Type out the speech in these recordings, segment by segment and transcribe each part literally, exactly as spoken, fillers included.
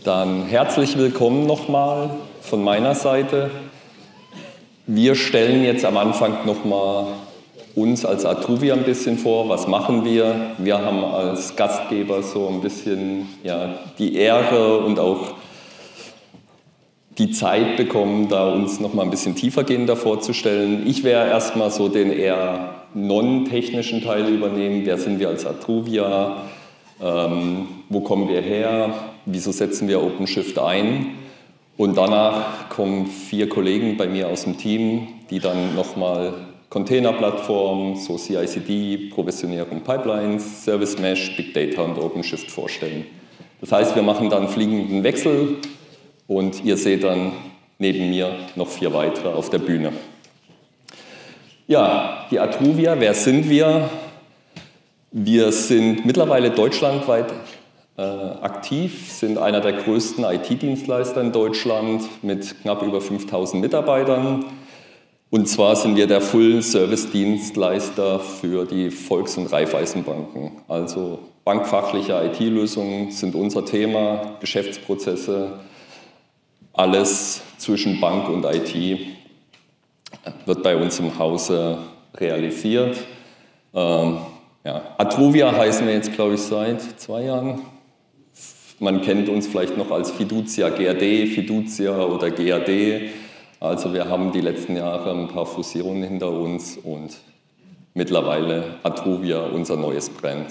Dann herzlich willkommen nochmal von meiner Seite. Wir stellen jetzt am Anfang nochmal uns als Atruvia ein bisschen vor. Was machen wir? Wir haben als Gastgeber so ein bisschen ja, die Ehre und auch die Zeit bekommen, da uns nochmal ein bisschen tiefergehender vorzustellen. Ich werde erstmal so den eher non-technischen Teil übernehmen. Wer sind wir als Atruvia? Ähm, wo kommen wir her? Wieso setzen wir OpenShift ein? Und danach kommen vier Kollegen bei mir aus dem Team, die dann nochmal Containerplattformen, so C I C D, Provisionierung Pipelines, Service Mesh, Big Data und OpenShift vorstellen. Das heißt, wir machen dann fliegenden Wechsel und ihr seht dann neben mir noch vier weitere auf der Bühne. Ja, die Atruvia, wer sind wir? Wir sind mittlerweile deutschlandweit äh, aktiv, sind einer der größten I T-Dienstleister in Deutschland mit knapp über fünftausend Mitarbeitern. Und zwar sind wir der Full-Service-Dienstleister für die Volks- und Raiffeisenbanken. Also bankfachliche I T-Lösungen sind unser Thema, Geschäftsprozesse, alles zwischen Bank und I T wird bei uns im Hause realisiert. Ähm, ja. Atruvia heißen wir jetzt, glaube ich, seit zwei Jahren. Man kennt uns vielleicht noch als Fiducia G R D, Fiducia oder G A D. Also wir haben die letzten Jahre ein paar Fusionen hinter uns und mittlerweile Atruvia, unser neues Brand.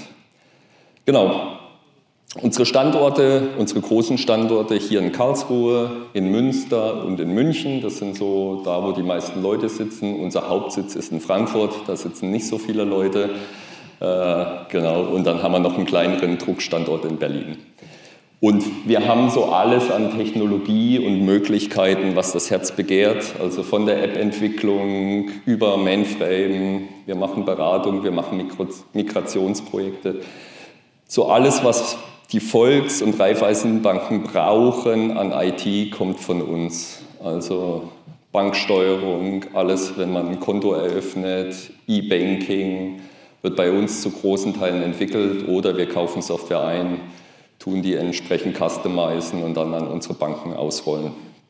Genau. Unsere Standorte, unsere großen Standorte hier in Karlsruhe, in Münster und in München, das sind so da, wo die meisten Leute sitzen. Unser Hauptsitz ist in Frankfurt, da sitzen nicht so viele Leute. Äh, genau. Und dann haben wir noch einen kleineren Druckstandort in Berlin. Und wir haben so alles an Technologie und Möglichkeiten, was das Herz begehrt. Also von der App-Entwicklung über Mainframe, wir machen Beratung, wir machen Migrationsprojekte. So alles, was die Volks- und Raiffeisenbanken brauchen an I T, kommt von uns. Also Banksteuerung, alles, wenn man ein Konto eröffnet, E-Banking, wird bei uns zu großen Teilen entwickelt oder wir kaufen Software ein, tun die entsprechend customizen und dann an unsere Banken ausrollen.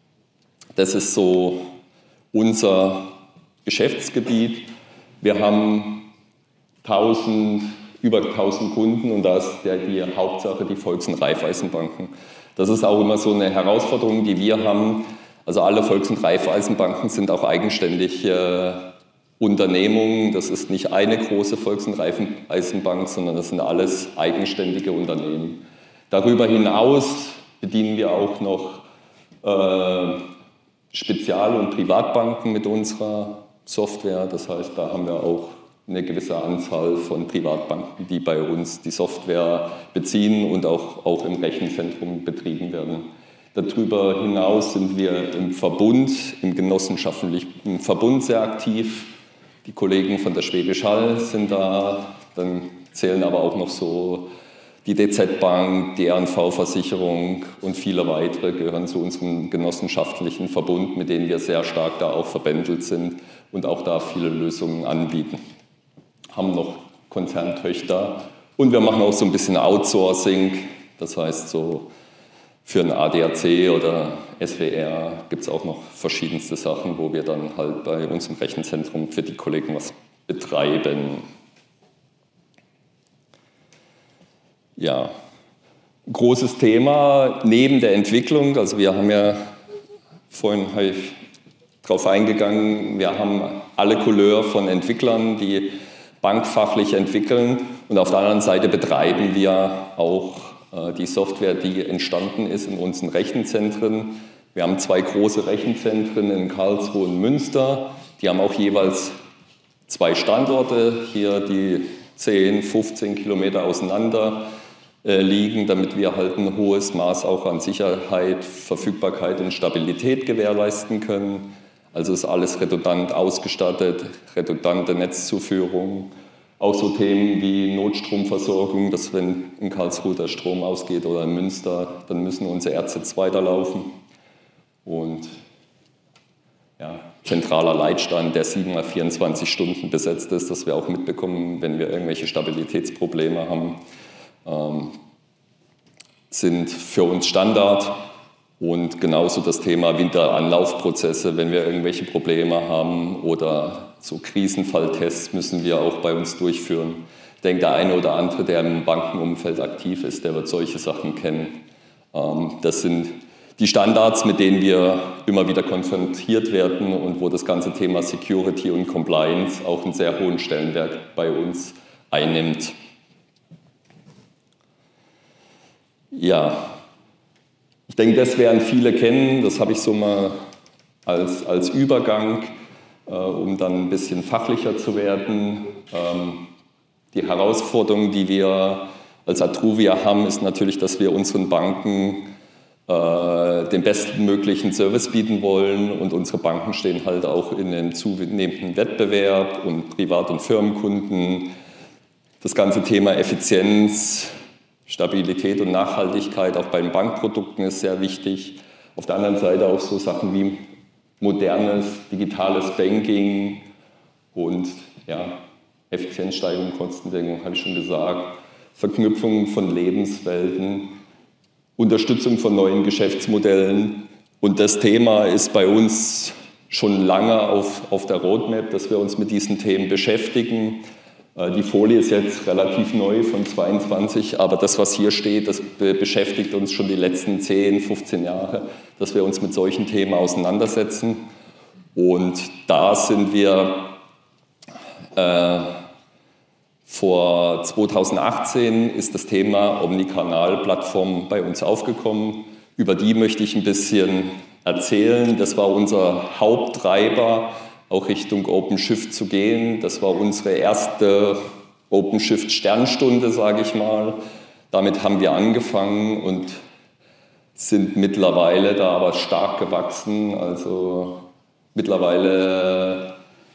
Das ist so unser Geschäftsgebiet. Wir haben tausend über tausend Kunden und da ist der, die Hauptsache die Volks- und Raiffeisenbanken. Das ist auch immer so eine Herausforderung, die wir haben. Also alle Volks- und Raiffeisenbanken sind auch eigenständige Unternehmungen. Das ist nicht eine große Volks- und Raiffeisenbank, sondern das sind alles eigenständige Unternehmen. Darüber hinaus bedienen wir auch noch äh, Spezial- und Privatbanken mit unserer Software. Das heißt, da haben wir auch eine gewisse Anzahl von Privatbanken, die bei uns die Software beziehen und auch, auch im Rechenzentrum betrieben werden. Darüber hinaus sind wir im Verbund, im genossenschaftlichen Verbund sehr aktiv. Die Kollegen von der Schwäbisch Hall sind da, dann zählen aber auch noch so die D Z Bank, die R und V-Versicherung und viele weitere gehören zu unserem genossenschaftlichen Verbund, mit denen wir sehr stark da auch verbändelt sind und auch da viele Lösungen anbieten. Haben noch Konzerntöchter und wir machen auch so ein bisschen Outsourcing, das heißt so für ein A D A C oder S W R gibt es auch noch verschiedenste Sachen, wo wir dann halt bei uns im Rechenzentrum für die Kollegen was betreiben. Ja, großes Thema neben der Entwicklung, also wir haben ja vorhin habe ich drauf eingegangen, wir haben alle Couleur von Entwicklern, die bankfachlich entwickeln und auf der anderen Seite betreiben wir auch äh, die Software, die entstanden ist in unseren Rechenzentren. Wir haben zwei große Rechenzentren in Karlsruhe und Münster, die haben auch jeweils zwei Standorte, hier die zehn, fünfzehn Kilometer auseinander äh, liegen, damit wir halt ein hohes Maß auch an Sicherheit, Verfügbarkeit und Stabilität gewährleisten können. Also ist alles redundant ausgestattet, redundante Netzzuführung, auch so Themen wie Notstromversorgung, dass wenn in Karlsruhe der Strom ausgeht oder in Münster, dann müssen unsere R Zs weiterlaufen. Und ja, zentraler Leitstand, der sieben mal vierundzwanzig Stunden besetzt ist, dass wir auch mitbekommen, wenn wir irgendwelche Stabilitätsprobleme haben. Ähm, sind für uns Standard. Und genauso das Thema Winteranlaufprozesse, wenn wir irgendwelche Probleme haben oder so Krisenfalltests müssen wir auch bei uns durchführen. Ich denke, der eine oder andere, der im Bankenumfeld aktiv ist, der wird solche Sachen kennen. Das sind die Standards, mit denen wir immer wieder konfrontiert werden und wo das ganze Thema Security und Compliance auch einen sehr hohen Stellenwert bei uns einnimmt. Ja, ich denke, das werden viele kennen. Das habe ich so mal als, als Übergang, äh, um dann ein bisschen fachlicher zu werden. Ähm, die Herausforderung, die wir als Atruvia haben, ist natürlich, dass wir unseren Banken äh, den bestmöglichen Service bieten wollen und unsere Banken stehen halt auch in einem zunehmenden Wettbewerb und Privat- und Firmenkunden. Das ganze Thema Effizienz, Stabilität und Nachhaltigkeit auch bei den Bankprodukten ist sehr wichtig. Auf der anderen Seite auch so Sachen wie modernes, digitales Banking und ja, Effizienzsteigerung, Kostensenkung, habe ich schon gesagt, Verknüpfung von Lebenswelten, Unterstützung von neuen Geschäftsmodellen. Und das Thema ist bei uns schon lange auf, auf der Roadmap, dass wir uns mit diesen Themen beschäftigen. Die Folie ist jetzt relativ neu von zweiundzwanzig, aber das, was hier steht, das beschäftigt uns schon die letzten zehn, fünfzehn Jahre, dass wir uns mit solchen Themen auseinandersetzen. Und da sind wir äh, vor zweitausendachtzehn ist das Thema Omnikanal-Plattform bei uns aufgekommen. Über die möchte ich ein bisschen erzählen. Das war unser Haupttreiber, auch Richtung OpenShift zu gehen. Das war unsere erste OpenShift-Sternstunde, sage ich mal. Damit haben wir angefangen und sind mittlerweile da aber stark gewachsen. Also mittlerweile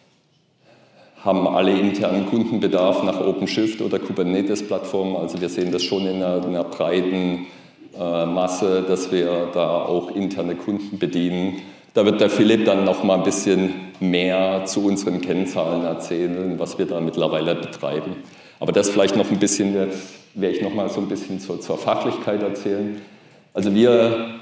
haben alle internen Kundenbedarf nach OpenShift oder Kubernetes-Plattformen. Also wir sehen das schon in einer, in einer breiten äh, Masse, dass wir da auch interne Kunden bedienen. Da wird der Philipp dann noch mal ein bisschen mehr zu unseren Kennzahlen erzählen, was wir da mittlerweile betreiben. Aber das vielleicht noch ein bisschen, jetzt werde ich noch mal so ein bisschen zur, zur Fachlichkeit erzählen. Also wir,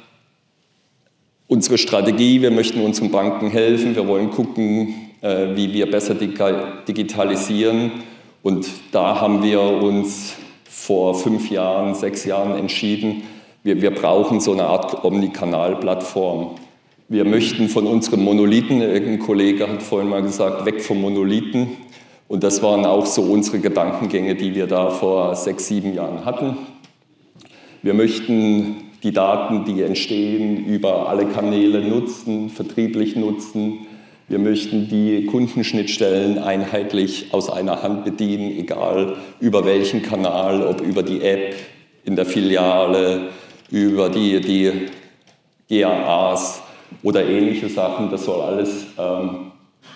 unsere Strategie, wir möchten unseren Banken helfen, wir wollen gucken, äh, wie wir besser digitalisieren. Und da haben wir uns vor fünf Jahren, sechs Jahren entschieden, wir, wir brauchen so eine Art Omnikanal-Plattform. Wir möchten von unseren Monolithen, irgendein Kollege hat vorhin mal gesagt, weg vom Monolithen. Und das waren auch so unsere Gedankengänge, die wir da vor sechs, sieben Jahren hatten. Wir möchten die Daten, die entstehen, über alle Kanäle nutzen, vertrieblich nutzen. Wir möchten die Kundenschnittstellen einheitlich aus einer Hand bedienen, egal über welchen Kanal, ob über die App, in der Filiale, über die, die G A As. Oder ähnliche Sachen, das soll alles ähm,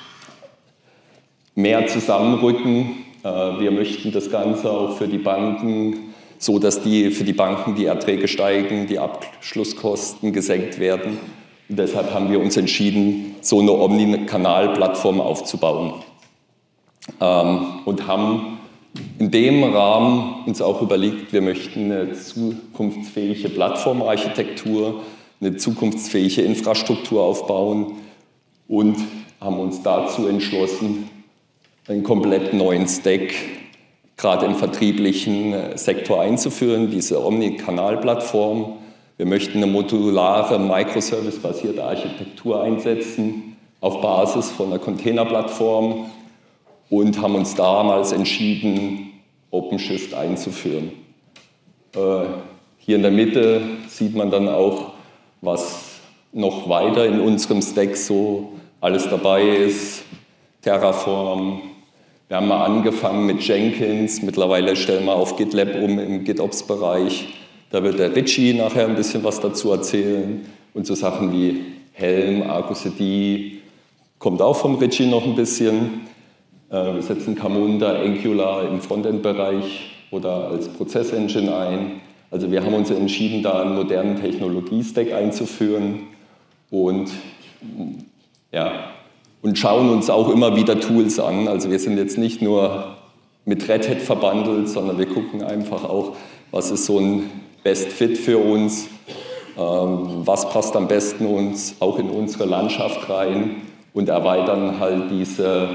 mehr zusammenrücken. Äh, wir möchten das Ganze auch für die Banken, so dass die, für die Banken die Erträge steigen, die Abschlusskosten gesenkt werden. Und deshalb haben wir uns entschieden, so eine Omnikanal-Plattform aufzubauen. Ähm, und haben in dem Rahmen uns auch überlegt, wir möchten eine zukunftsfähige Plattformarchitektur, eine zukunftsfähige Infrastruktur aufbauen und haben uns dazu entschlossen, einen komplett neuen Stack gerade im vertrieblichen Sektor einzuführen, diese Omnikanal-Plattform. Wir möchten eine modulare, microservice-basierte Architektur einsetzen auf Basis von einer Containerplattform und haben uns damals entschieden, OpenShift einzuführen. Hier in der Mitte sieht man dann auch, was noch weiter in unserem Stack so alles dabei ist. Terraform. Wir haben mal angefangen mit Jenkins. Mittlerweile stellen wir auf GitLab um im GitOps-Bereich. Da wird der Richie nachher ein bisschen was dazu erzählen. Und so Sachen wie Helm, Argo C D kommt auch vom Richie noch ein bisschen. Wir setzen Camunda, Angular im Frontend-Bereich oder als Prozessengine ein. Also wir haben uns entschieden, da einen modernen Technologie-Stack einzuführen und, ja, und schauen uns auch immer wieder Tools an. Also wir sind jetzt nicht nur mit Red Hat verbandelt, sondern wir gucken einfach auch, was ist so ein best fit für uns, ähm, was passt am besten uns auch in unsere Landschaft rein und erweitern halt diese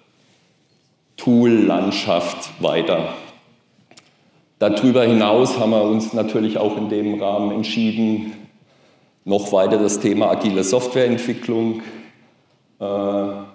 Tool-Landschaft weiter. Darüber hinaus haben wir uns natürlich auch in dem Rahmen entschieden, noch weiter das Thema agile Softwareentwicklung äh, ja,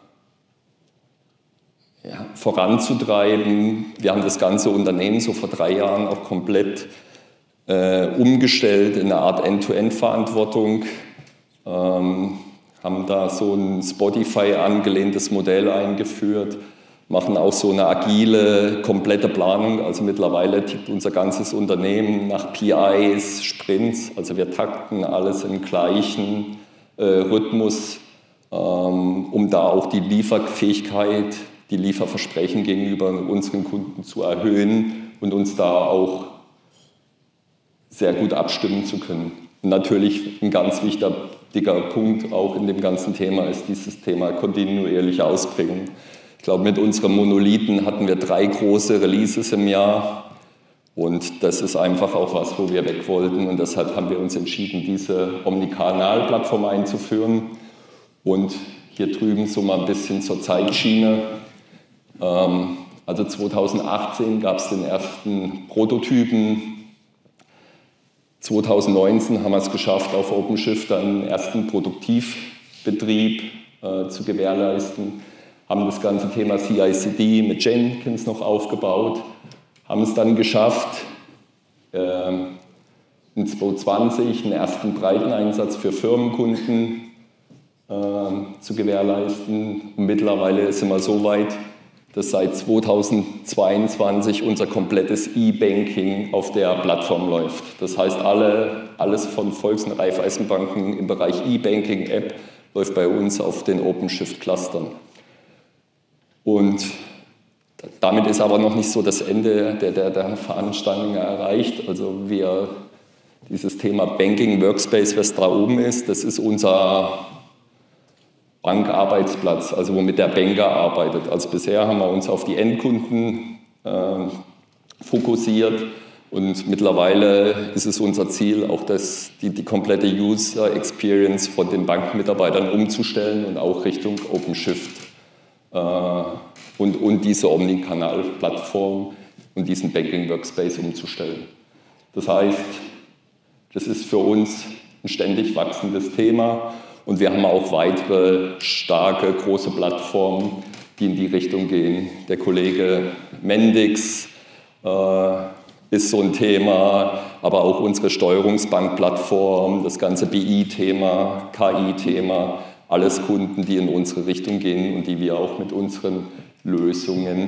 voranzutreiben. Wir haben das ganze Unternehmen so vor drei Jahren auch komplett äh, umgestellt in eine Art End-to-End-Verantwortung, ähm, haben da so ein Spotify angelehntes Modell eingeführt, machen auch so eine agile, komplette Planung. Also mittlerweile tickt unser ganzes Unternehmen nach P Is, Sprints. Also wir takten alles im gleichen äh, Rhythmus, ähm, um da auch die Lieferfähigkeit, die Lieferversprechen gegenüber unseren Kunden zu erhöhen und uns da auch sehr gut abstimmen zu können. Und natürlich ein ganz wichtiger Punkt auch in dem ganzen Thema ist dieses Thema kontinuierliche Ausprägung. Ich glaube, mit unserem Monolithen hatten wir drei große Releases im Jahr und das ist einfach auch was, wo wir weg wollten und deshalb haben wir uns entschieden, diese Omnikanal-Plattform einzuführen und hier drüben so mal ein bisschen zur Zeitschiene. Also zweitausendachtzehn gab es den ersten Prototypen, zweitausendneunzehn haben wir es geschafft, auf OpenShift einen ersten Produktivbetrieb äh, zu gewährleisten. Haben das ganze Thema C I C D mit Jenkins noch aufgebaut, haben es dann geschafft, äh, in zweitausendzwanzig einen ersten breiten Einsatz für Firmenkunden äh, zu gewährleisten. Und mittlerweile sind wir so weit, dass seit zweitausendzweiundzwanzig unser komplettes E-Banking auf der Plattform läuft. Das heißt, alle, alles von Volks- und Raiffeisenbanken im Bereich E-Banking-App läuft bei uns auf den OpenShift-Clustern. Und damit ist aber noch nicht so das Ende der, der, der Veranstaltung erreicht. Also wir, dieses Thema Banking Workspace, was da oben ist, das ist unser Bankarbeitsplatz, also womit der Banker arbeitet. Also bisher haben wir uns auf die Endkunden äh, fokussiert und mittlerweile ist es unser Ziel, auch das, die, die komplette User Experience von den Bankmitarbeitern umzustellen und auch Richtung OpenShift äh, und, und diese Omnikanal-Plattform und diesen Banking Workspace umzustellen. Das heißt, das ist für uns ein ständig wachsendes Thema. Und wir haben auch weitere starke, große Plattformen, die in die Richtung gehen. Der Kollege Mendix äh, ist so ein Thema, aber auch unsere Steuerungsbank-Plattform, das ganze B I-Thema, K I-Thema, alles Kunden, die in unsere Richtung gehen und die wir auch mit unseren Lösungen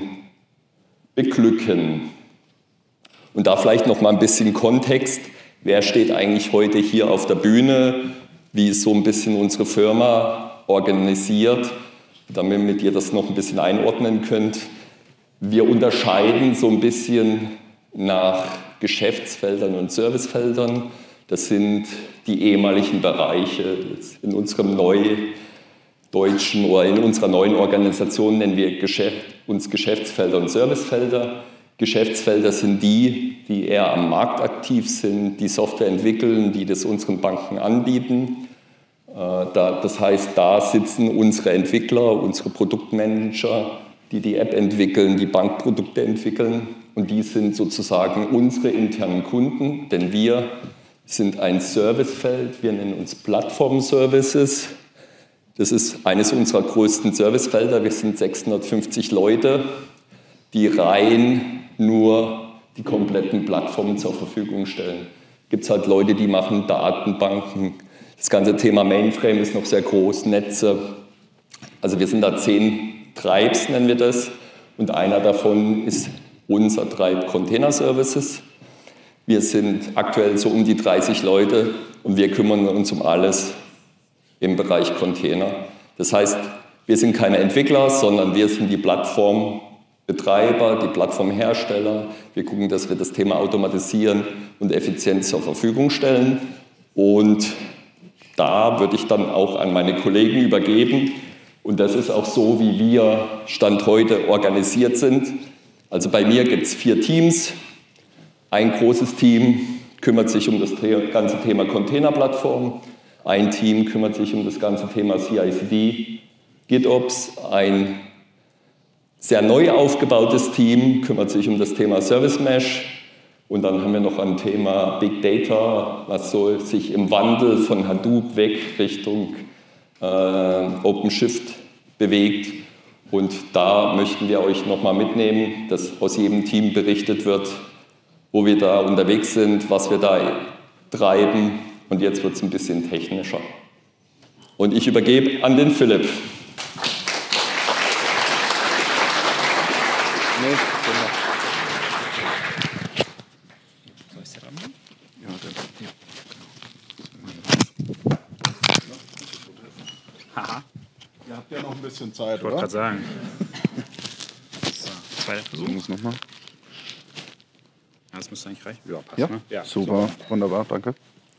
beglücken. Und da vielleicht noch mal ein bisschen Kontext. Wer steht eigentlich heute hier auf der Bühne? Wie ist so ein bisschen unsere Firma organisiert, damit ihr das noch ein bisschen einordnen könnt. Wir unterscheiden so ein bisschen nach Geschäftsfeldern und Servicefeldern. Das sind die ehemaligen Bereiche. In unserem neudeutschen oder in unserer neuen Organisation nennen wir uns Geschäftsfelder und Servicefelder. Geschäftsfelder sind die, die eher am Markt aktiv sind, die Software entwickeln, die das unseren Banken anbieten. Das heißt, da sitzen unsere Entwickler, unsere Produktmanager, die die App entwickeln, die Bankprodukte entwickeln. Und die sind sozusagen unsere internen Kunden, denn wir sind ein Servicefeld, wir nennen uns Plattform-Services. Das ist eines unserer größten Servicefelder. Wir sind sechshundertfünfzig Leute, die rein nur die kompletten Plattformen zur Verfügung stellen. Gibt es halt Leute, die machen Datenbanken. Das ganze Thema Mainframe ist noch sehr groß, Netze. Also wir sind da zehn Tribes, nennen wir das. Und einer davon ist unser Tribe Container Services. Wir sind aktuell so um die dreißig Leute und wir kümmern uns um alles im Bereich Container. Das heißt, wir sind keine Entwickler, sondern wir sind die Plattformbetreiber, die Plattformhersteller. Wir gucken, dass wir das Thema automatisieren und effizient zur Verfügung stellen. Und da würde ich dann auch an meine Kollegen übergeben. Und das ist auch so, wie wir Stand heute organisiert sind. Also bei mir gibt es vier Teams. Ein großes Team kümmert sich um das ganze Thema Containerplattform. Ein Team kümmert sich um das ganze Thema C I C D, GitOps. Ein sehr neu aufgebautes Team kümmert sich um das Thema Service Mesh. Und dann haben wir noch ein Thema Big Data, was soll sich im Wandel von Hadoop weg Richtung äh, OpenShift bewegt. Und da möchten wir euch nochmal mitnehmen, dass aus jedem Team berichtet wird, wo wir da unterwegs sind, was wir da treiben. Und jetzt wird es ein bisschen technischer. Und ich übergebe an den Philipp. Nee, soll ich es ran? Ja, dann, ja. Haha. Ihr habt ja noch ein bisschen Zeit, Ich wollte oder? gerade sagen. So, zweiter Versuch. Versuchen wir es nochmal. Ja, das müsste eigentlich reichen. Ja, passt, Ja, ne? Ja, super, wunderbar, danke.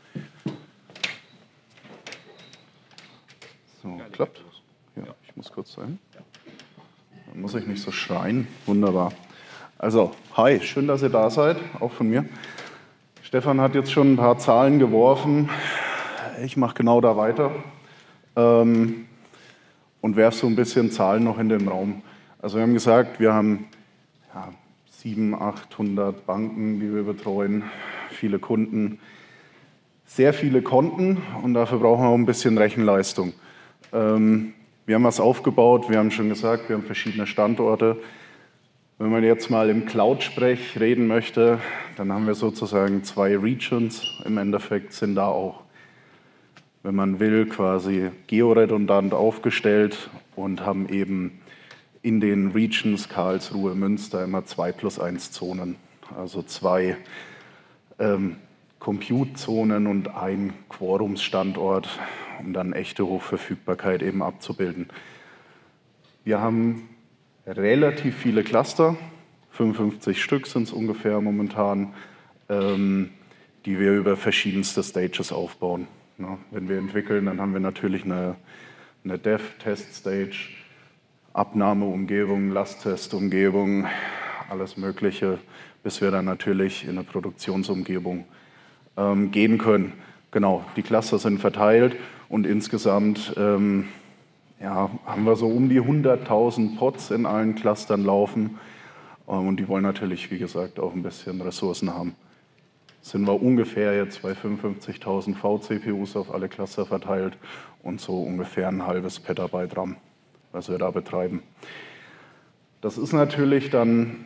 So, klappt? Ja, ich muss kurz sein. Dann muss ich nicht so schreien. Wunderbar. Also, hi, schön, dass ihr da seid, auch von mir. Stefan hat jetzt schon ein paar Zahlen geworfen. Ich mache genau da weiter ähm, und werfe so ein bisschen Zahlen noch in den Raum. Also wir haben gesagt, wir haben ja, siebenhundert, achthundert Banken, die wir betreuen, viele Kunden, sehr viele Konten und dafür brauchen wir auch ein bisschen Rechenleistung. Ähm, wir haben was aufgebaut, wir haben schon gesagt, wir haben verschiedene Standorte. Wenn man jetzt mal im Cloud-Sprech reden möchte, dann haben wir sozusagen zwei Regions, im Endeffekt sind da auch, wenn man will, quasi georedundant aufgestellt und haben eben in den Regions Karlsruhe, Münster immer zwei plus eins Zonen, also zwei ähm, Compute-Zonen und ein Quorumsstandort, um dann echte Hochverfügbarkeit eben abzubilden. Wir haben relativ viele Cluster, fünfundfünfzig Stück sind es ungefähr momentan, ähm, die wir über verschiedenste Stages aufbauen. Ja, wenn wir entwickeln, dann haben wir natürlich eine, eine Dev-Test-Stage, Abnahmeumgebung, Lasttestumgebung, alles Mögliche, bis wir dann natürlich in eine Produktionsumgebung ähm, gehen können. Genau, die Cluster sind verteilt und insgesamt ähm, ja, haben wir so um die hunderttausend Pods in allen Clustern laufen ähm, und die wollen natürlich, wie gesagt, auch ein bisschen Ressourcen haben. Sind wir ungefähr jetzt bei fünfundfünfzigtausend V C P Us auf alle Cluster verteilt und so ungefähr ein halbes Petabyte RAM, was wir da betreiben. Das ist natürlich dann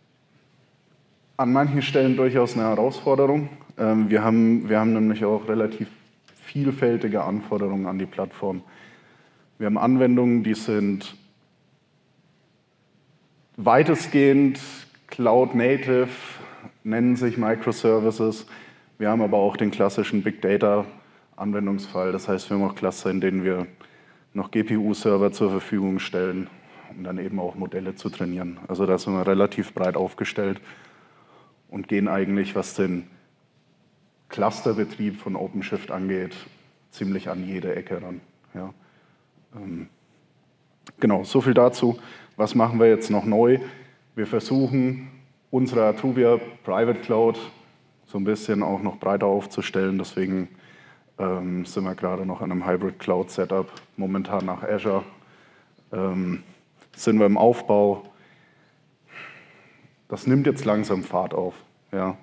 an manchen Stellen durchaus eine Herausforderung. Ähm, wir haben, wir haben nämlich auch relativ vielfältige Anforderungen an die Plattform. Wir haben Anwendungen, die sind weitestgehend Cloud-Native, nennen sich Microservices. Wir haben aber auch den klassischen Big Data-Anwendungsfall. Das heißt, wir haben auch Cluster, in denen wir noch G P U-Server zur Verfügung stellen, um dann eben auch Modelle zu trainieren. Also da sind wir relativ breit aufgestellt und gehen eigentlich, was den Clusterbetrieb von OpenShift angeht, ziemlich an jede Ecke ran. Ja. Ähm, genau, so viel dazu. Was machen wir jetzt noch neu? Wir versuchen, unsere Atruvia Private Cloud so ein bisschen auch noch breiter aufzustellen. Deswegen ähm, sind wir gerade noch an einem Hybrid Cloud Setup, momentan nach Azure. Ähm, sind wir im Aufbau. Das nimmt jetzt langsam Fahrt auf. Ja.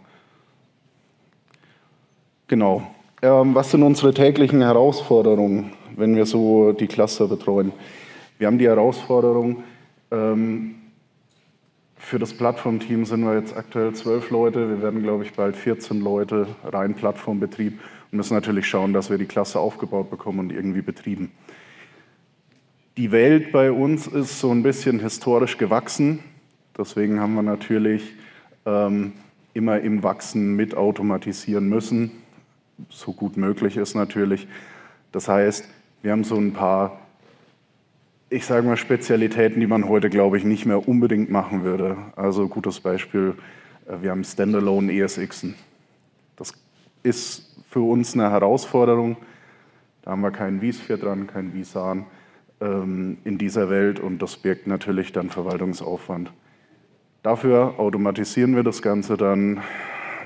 Genau. Ähm, was sind unsere täglichen Herausforderungen, wenn wir so die Cluster betreuen? Wir haben die Herausforderung, ähm, für das Plattformteam sind wir jetzt aktuell zwölf Leute. Wir werden, glaube ich, bald vierzehn Leute, rein Plattformbetrieb, und müssen natürlich schauen, dass wir die Cluster aufgebaut bekommen und irgendwie betrieben. Die Welt bei uns ist so ein bisschen historisch gewachsen. Deswegen haben wir natürlich ähm, immer im Wachsen mit automatisieren müssen, so gut möglich ist natürlich. Das heißt, wir haben so ein paar, ich sage mal, Spezialitäten, die man heute, glaube ich, nicht mehr unbedingt machen würde. Also gutes Beispiel, wir haben Standalone E S Xen. Das ist für uns eine Herausforderung. Da haben wir keinen vSphere dran, keinen vSAN ähm, in dieser Welt, und das birgt natürlich dann Verwaltungsaufwand. Dafür automatisieren wir das Ganze dann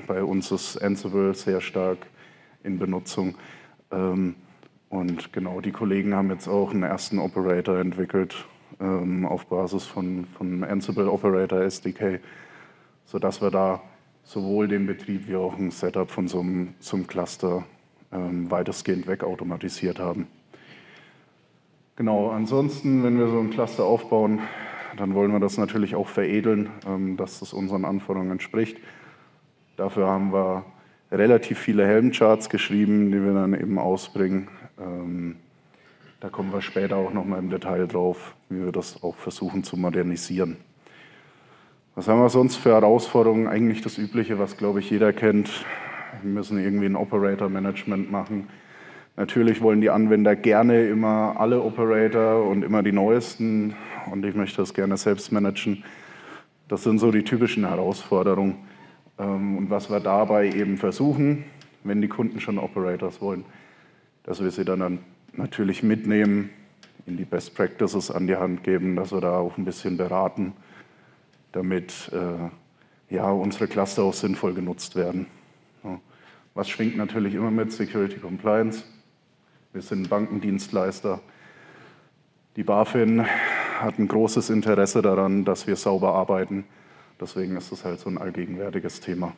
Bei uns ist Ansible sehr stark in Benutzung. Ähm, und genau, die Kollegen haben jetzt auch einen ersten Operator entwickelt ähm, auf Basis von, von Ansible Operator S D K, sodass wir da sowohl den Betrieb wie auch ein Setup von so einem, so einem Cluster ähm, weitestgehend wegautomatisiert haben. Genau, ansonsten, wenn wir so ein Cluster aufbauen, dann wollen wir das natürlich auch veredeln, ähm, dass das unseren Anforderungen entspricht. Dafür haben wir relativ viele Helm-Charts geschrieben, die wir dann eben ausbringen. Ähm, da kommen wir später auch noch mal im Detail drauf, wie wir das auch versuchen zu modernisieren. Was haben wir sonst für Herausforderungen? Eigentlich das Übliche, was, glaube ich, jeder kennt. Wir müssen irgendwie ein Operator-Management machen. Natürlich wollen die Anwender gerne immer alle Operator und immer die neuesten. Und ich möchte das gerne selbst managen. Das sind so die typischen Herausforderungen. Und was wir dabei eben versuchen, wenn die Kunden schon Operators wollen, dass wir sie dann natürlich mitnehmen, in die Best Practices an die Hand geben, dass wir da auch ein bisschen beraten, damit äh, ja, unsere Cluster auch sinnvoll genutzt werden. Ja. Was schwingt natürlich immer mit? Security Compliance. Wir sind Bankendienstleister. Die BaFin hat ein großes Interesse daran, dass wir sauber arbeiten. Deswegen ist das halt so ein allgegenwärtiges Thema.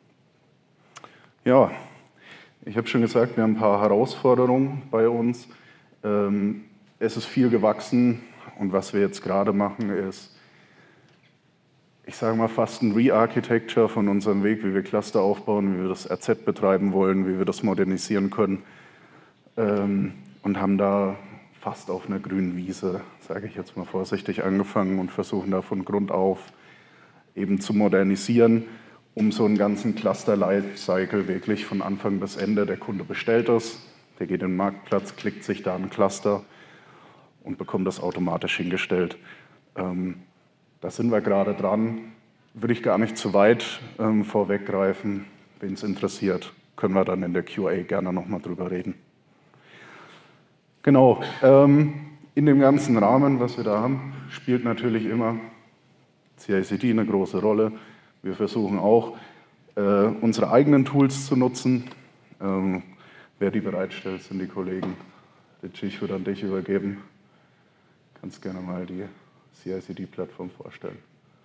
Ja, ich habe schon gesagt, wir haben ein paar Herausforderungen bei uns. Ähm, es ist viel gewachsen und was wir jetzt gerade machen ist, ich sage mal fast ein Re-Architecture von unserem Weg, wie wir Cluster aufbauen, wie wir das R Z betreiben wollen, wie wir das modernisieren können ähm, und haben da fast auf einer grünen Wiese, sage ich jetzt mal vorsichtig, angefangen und versuchen da von Grund auf eben zu modernisieren, um so einen ganzen Cluster-Lifecycle wirklich von Anfang bis Ende. Der Kunde bestellt das, der geht in den Marktplatz, klickt sich da ein Cluster und bekommt das automatisch hingestellt. Ähm, da sind wir gerade dran. Würde ich gar nicht zu weit ähm, vorweggreifen. Wen es interessiert, können wir dann in der Q A gerne nochmal drüber reden. Genau, ähm, in dem ganzen Rahmen, was wir da haben, spielt natürlich immer C I C D eine große Rolle. Wir versuchen auch, äh, unsere eigenen Tools zu nutzen. Ähm, wer die bereitstellt, sind die Kollegen. Richie, ich würde an dich übergeben. Du kannst gerne mal die C I C D-Plattform vorstellen.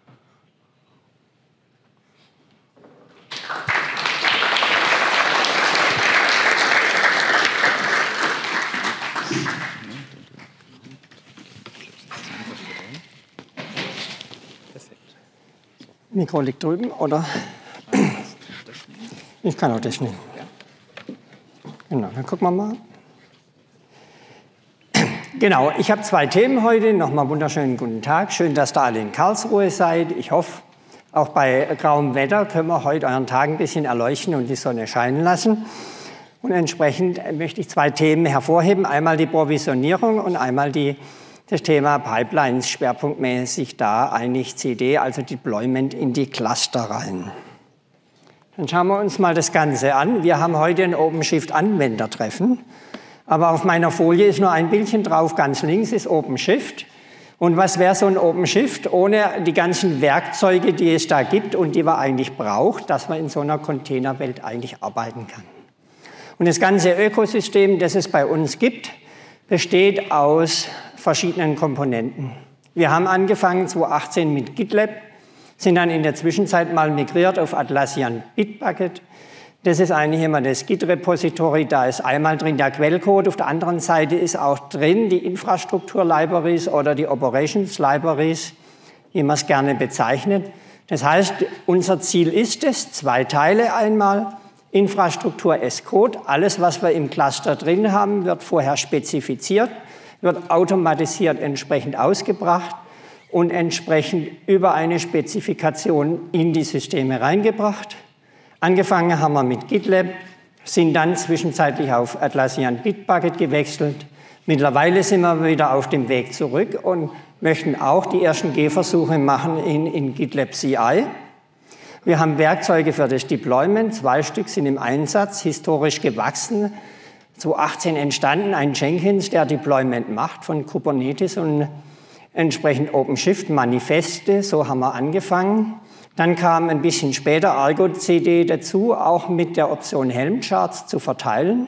Mikro liegt drüben, oder? Ich kann auch das nehmen. Genau, dann gucken wir mal. Genau, ich habe zwei Themen heute. Nochmal wunderschönen guten Tag. Schön, dass ihr alle in Karlsruhe seid. Ich hoffe, auch bei grauem Wetter können wir heute euren Tag ein bisschen erleuchten und die Sonne scheinen lassen. Und entsprechend möchte ich zwei Themen hervorheben. Einmal die Provisionierung und einmal die das Thema Pipelines, schwerpunktmäßig da eigentlich C D, also Deployment in die Cluster rein. Dann schauen wir uns mal das Ganze an. Wir haben heute ein OpenShift-Anwendertreffen, aber auf meiner Folie ist nur ein Bildchen drauf. Ganz links ist OpenShift. Und was wäre so ein OpenShift ohne die ganzen Werkzeuge, die es da gibt und die man eigentlich braucht, dass man in so einer Containerwelt eigentlich arbeiten kann? Und das ganze Ökosystem, das es bei uns gibt, besteht aus verschiedenen Komponenten. Wir haben angefangen zweitausendachtzehn mit GitLab, sind dann in der Zwischenzeit mal migriert auf Atlassian Bitbucket. Das ist eigentlich immer das Git-Repository, da ist einmal drin der Quellcode, auf der anderen Seite ist auch drin die Infrastruktur-Libraries oder die Operations-Libraries, wie man es gerne bezeichnet. Das heißt, unser Ziel ist es, zwei Teile einmal, Infrastruktur as Code, alles was wir im Cluster drin haben, wird vorher spezifiziert, wird automatisiert entsprechend ausgebracht und entsprechend über eine Spezifikation in die Systeme reingebracht. Angefangen haben wir mit GitLab, sind dann zwischenzeitlich auf Atlassian Bitbucket gewechselt. Mittlerweile sind wir wieder auf dem Weg zurück und möchten auch die ersten Gehversuche machen in, in GitLab C I. Wir haben Werkzeuge für das Deployment, zwei Stück sind im Einsatz, historisch gewachsen. zweitausendachtzehn entstanden, ein Jenkins, der Deployment macht von Kubernetes und entsprechend OpenShift Manifeste, so haben wir angefangen. Dann kam ein bisschen später Argo C D dazu, auch mit der Option Helm-Charts zu verteilen.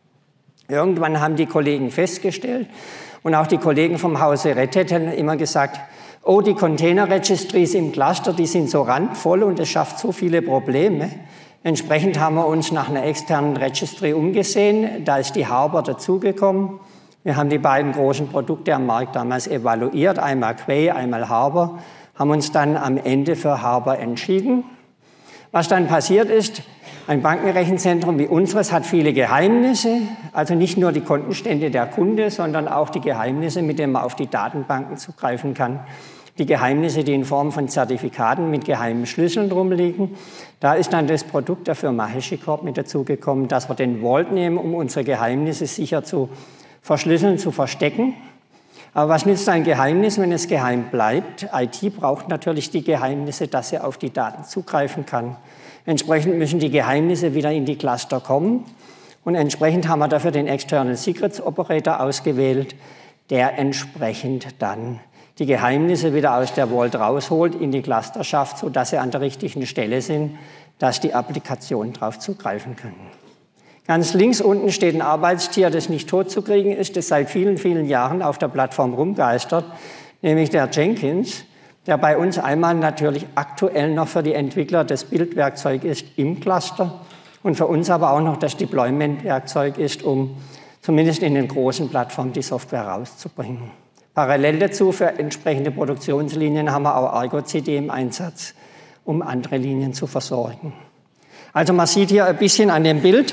Irgendwann haben die Kollegen festgestellt und auch die Kollegen vom Hause Red Hat haben immer gesagt, oh, die Container-Registries im Cluster, die sind so randvoll und es schafft so viele Probleme. Entsprechend haben wir uns nach einer externen Registry umgesehen. Da ist die Harbor dazugekommen. Wir haben die beiden großen Produkte am Markt damals evaluiert, einmal Quay, einmal Harbor, haben uns dann am Ende für Harbor entschieden. Was dann passiert ist, ein Bankenrechenzentrum wie unseres hat viele Geheimnisse, also nicht nur die Kontenstände der Kunde, sondern auch die Geheimnisse, mit denen man auf die Datenbanken zugreifen kann. Die Geheimnisse, die in Form von Zertifikaten mit geheimen Schlüsseln drum liegen. Da ist dann das Produkt der Firma HashiCorp mit dazugekommen, dass wir den Vault nehmen, um unsere Geheimnisse sicher zu verschlüsseln, zu verstecken. Aber was nützt ein Geheimnis, wenn es geheim bleibt? I T braucht natürlich die Geheimnisse, dass sie auf die Daten zugreifen kann. Entsprechend müssen die Geheimnisse wieder in die Cluster kommen. Und entsprechend haben wir dafür den External Secrets Operator ausgewählt, der entsprechend dann die Geheimnisse wieder aus der Vault rausholt, in die Cluster schafft, sodass sie an der richtigen Stelle sind, dass die Applikationen darauf zugreifen können. Ganz links unten steht ein Arbeitstier, das nicht tot zu kriegen ist, das seit vielen, vielen Jahren auf der Plattform rumgeistert, nämlich der Jenkins, der bei uns einmal natürlich aktuell noch für die Entwickler das Bildwerkzeug ist im Cluster und für uns aber auch noch das Deployment-Werkzeug ist, um zumindest in den großen Plattformen die Software rauszubringen. Parallel dazu für entsprechende Produktionslinien haben wir auch Argo C D im Einsatz, um andere Linien zu versorgen. Also man sieht hier ein bisschen an dem Bild,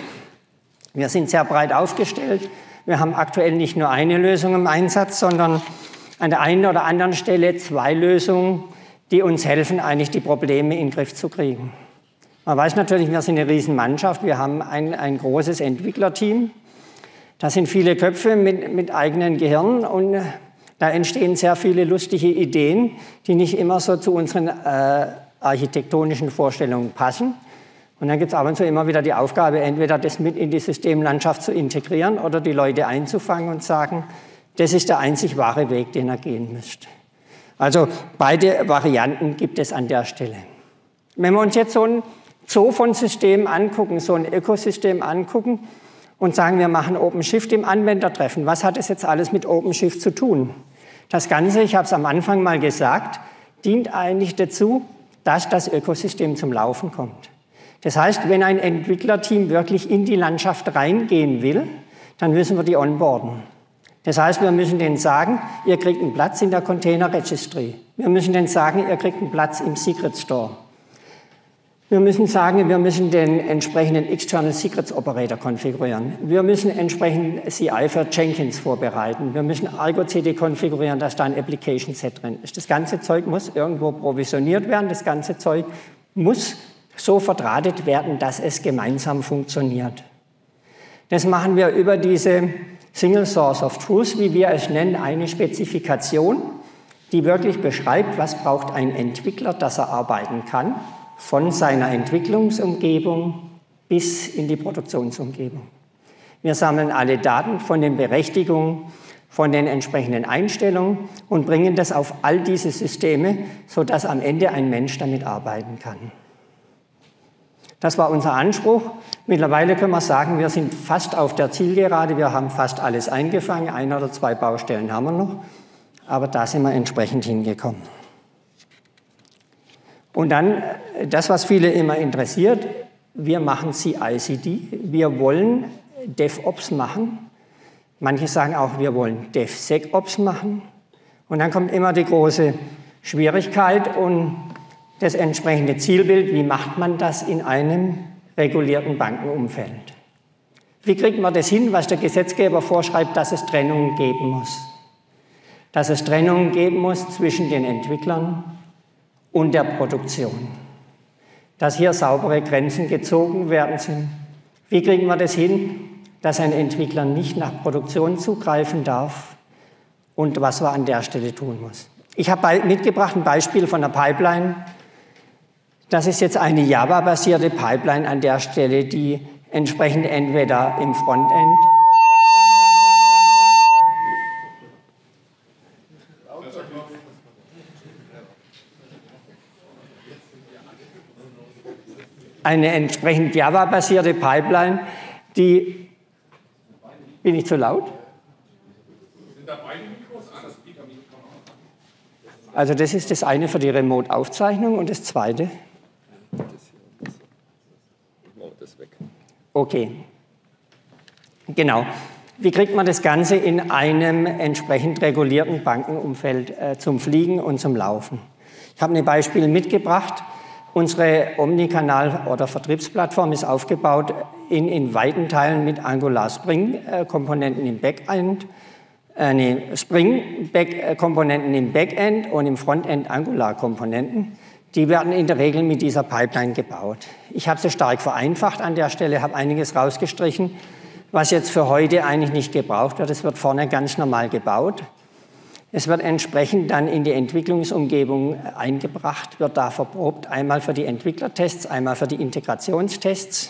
wir sind sehr breit aufgestellt. Wir haben aktuell nicht nur eine Lösung im Einsatz, sondern an der einen oder anderen Stelle zwei Lösungen, die uns helfen, eigentlich die Probleme in den Griff zu kriegen. Man weiß natürlich, wir sind eine Riesenmannschaft, wir haben ein, ein großes Entwicklerteam. Da sind viele Köpfe mit, mit eigenen Gehirnen und da entstehen sehr viele lustige Ideen, die nicht immer so zu unseren äh, architektonischen Vorstellungen passen. Und dann gibt es ab und zu immer wieder die Aufgabe, entweder das mit in die Systemlandschaft zu integrieren oder die Leute einzufangen und sagen, das ist der einzig wahre Weg, den ihr gehen müsst. Also beide Varianten gibt es an der Stelle. Wenn wir uns jetzt so ein Zoo von Systemen angucken, so ein Ökosystem angucken und sagen, wir machen OpenShift im Anwendertreffen, was hat das jetzt alles mit OpenShift zu tun? Das Ganze, ich habe es am Anfang mal gesagt, dient eigentlich dazu, dass das Ökosystem zum Laufen kommt. Das heißt, wenn ein Entwicklerteam wirklich in die Landschaft reingehen will, dann müssen wir die onboarden. Das heißt, wir müssen denen sagen, ihr kriegt einen Platz in der Container Registry. Wir müssen denen sagen, ihr kriegt einen Platz im Secret Store. Wir müssen sagen, wir müssen den entsprechenden External Secrets Operator konfigurieren. Wir müssen entsprechend C I für Jenkins vorbereiten. Wir müssen Argo C D konfigurieren, dass da ein Application Set drin ist. Das ganze Zeug muss irgendwo provisioniert werden. Das ganze Zeug muss so verdrahtet werden, dass es gemeinsam funktioniert. Das machen wir über diese Single Source of Truth, wie wir es nennen, eine Spezifikation, die wirklich beschreibt, was braucht ein Entwickler, dass er arbeiten kann, von seiner Entwicklungsumgebung bis in die Produktionsumgebung. Wir sammeln alle Daten von den Berechtigungen, von den entsprechenden Einstellungen und bringen das auf all diese Systeme, sodass am Ende ein Mensch damit arbeiten kann. Das war unser Anspruch. Mittlerweile können wir sagen, wir sind fast auf der Zielgerade. Wir haben fast alles eingefangen. Ein oder zwei Baustellen haben wir noch. Aber da sind wir entsprechend hingekommen. Und dann, das, was viele immer interessiert, wir machen C I C D. Wir wollen DevOps machen. Manche sagen auch, wir wollen DevSecOps machen. Und dann kommt immer die große Schwierigkeit und das entsprechende Zielbild, wie macht man das in einem regulierten Bankenumfeld? Wie kriegt man das hin, was der Gesetzgeber vorschreibt, dass es Trennungen geben muss? Dass es Trennungen geben muss zwischen den Entwicklern und der Produktion. Dass hier saubere Grenzen gezogen werden sind. Wie kriegen wir das hin, dass ein Entwickler nicht nach Produktion zugreifen darf und was man an der Stelle tun muss? Ich habe mitgebracht ein Beispiel von einer Pipeline. Das ist jetzt eine Java-basierte Pipeline an der Stelle, die entsprechend entweder im Frontend eine entsprechend Java-basierte Pipeline, die... Bin ich zu laut? Also das ist das eine für die Remote-Aufzeichnung und das zweite? Okay, genau. Wie kriegt man das Ganze in einem entsprechend regulierten Bankenumfeld äh, zum Fliegen und zum Laufen? Ich habe ein Beispiel mitgebracht. Unsere Omnikanal- oder Vertriebsplattform ist aufgebaut in, in weiten Teilen mit Angular Spring-Komponenten im Backend, äh, nee, Spring-Komponenten im Backend und im Frontend Angular-Komponenten. Die werden in der Regel mit dieser Pipeline gebaut. Ich habe sie stark vereinfacht an der Stelle, habe einiges rausgestrichen, was jetzt für heute eigentlich nicht gebraucht wird. Es wird vorne ganz normal gebaut. Es wird entsprechend dann in die Entwicklungsumgebung eingebracht, wird da verprobt, einmal für die Entwicklertests, einmal für die Integrationstests.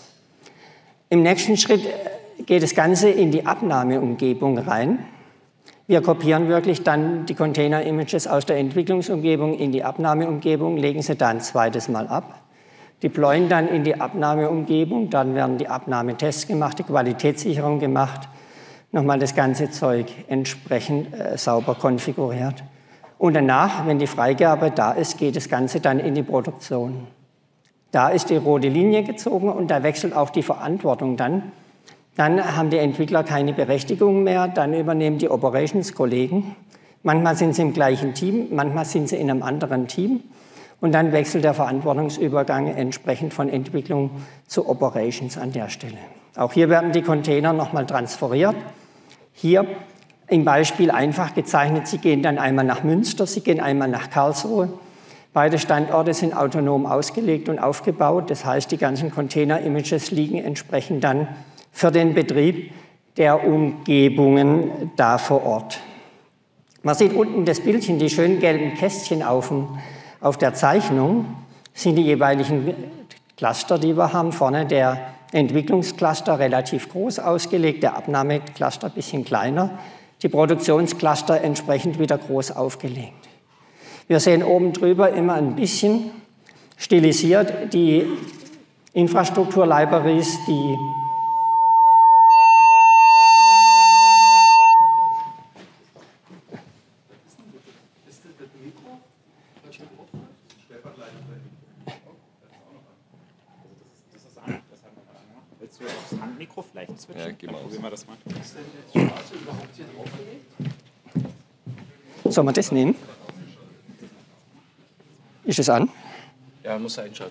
Im nächsten Schritt geht das Ganze in die Abnahmeumgebung rein. Wir kopieren wirklich dann die Container-Images aus der Entwicklungsumgebung in die Abnahmeumgebung, legen sie dann ein zweites Mal ab, deployen dann in die Abnahmeumgebung, dann werden die Abnahmetests gemacht, die Qualitätssicherung gemacht, nochmal das ganze Zeug entsprechend äh, sauber konfiguriert. Und danach, wenn die Freigabe da ist, geht das Ganze dann in die Produktion. Da ist die rote Linie gezogen und da wechselt auch die Verantwortung dann. Dann haben die Entwickler keine Berechtigung mehr, dann übernehmen die Operations-Kollegen. Manchmal sind sie im gleichen Team, manchmal sind sie in einem anderen Team. Und dann wechselt der Verantwortungsübergang entsprechend von Entwicklung zu Operations an der Stelle. Auch hier werden die Container nochmal transferiert. Hier im Beispiel einfach gezeichnet, sie gehen dann einmal nach Münster, sie gehen einmal nach Karlsruhe. Beide Standorte sind autonom ausgelegt und aufgebaut. Das heißt, die ganzen Container-Images liegen entsprechend dann für den Betrieb der Umgebungen da vor Ort. Man sieht unten das Bildchen, die schönen gelben Kästchen auf, dem, auf der Zeichnung, sind die jeweiligen Cluster, die wir haben. Vorne der Entwicklungscluster relativ groß ausgelegt, der Abnahmecluster ein bisschen kleiner, die Produktionscluster entsprechend wieder groß aufgelegt. Wir sehen oben drüber immer ein bisschen stilisiert die Infrastruktur-Libraries, die Mikro vielleicht switchen? Ja, geh mal. Probieren wir das mal. Sollen wir das nehmen? Ist es an? Ja, muss er einschalten.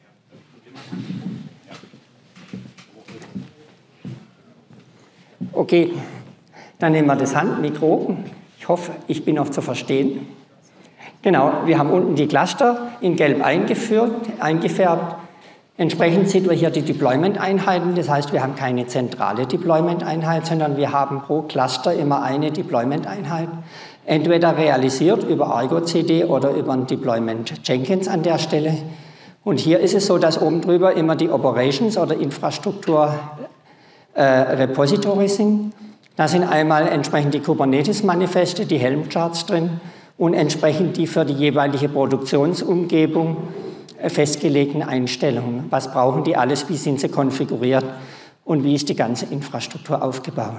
Okay, dann nehmen wir das Handmikro. Ich hoffe, ich bin noch zu verstehen. Genau, wir haben unten die Cluster in Gelb eingeführt, eingefärbt. Entsprechend sehen wir hier die Deployment-Einheiten. Das heißt, wir haben keine zentrale Deployment-Einheit, sondern wir haben pro Cluster immer eine Deployment-Einheit. Entweder realisiert über Argo C D oder über ein Deployment Jenkins an der Stelle. Und hier ist es so, dass oben drüber immer die Operations oder Infrastruktur äh, Repositories sind. Da sind einmal entsprechend die Kubernetes-Manifeste, die Helm-Charts drin und entsprechend die für die jeweilige Produktionsumgebung festgelegten Einstellungen. Was brauchen die alles, wie sind sie konfiguriert und wie ist die ganze Infrastruktur aufgebaut.